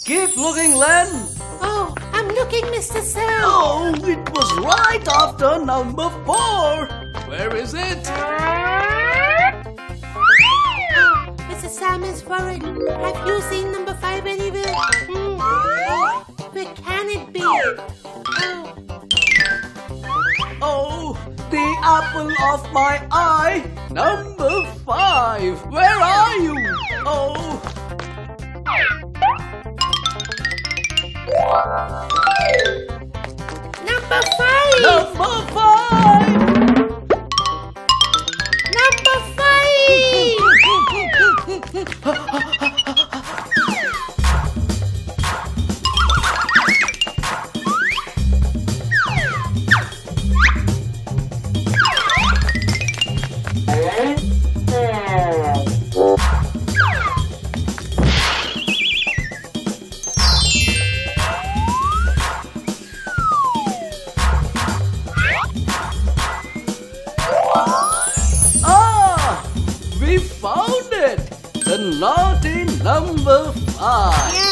Keep looking, Len. Oh, I'm looking, Mr. Sam. Oh, it was right after number 4. Where is it? Mr. Sam is worried. Have you seen number 5 anywhere? Where can it be? Oh, the apple of my eye. Number 5. Where are you? Oh. Number 5. Number 5. Number 5. We found it! The naughty number 5.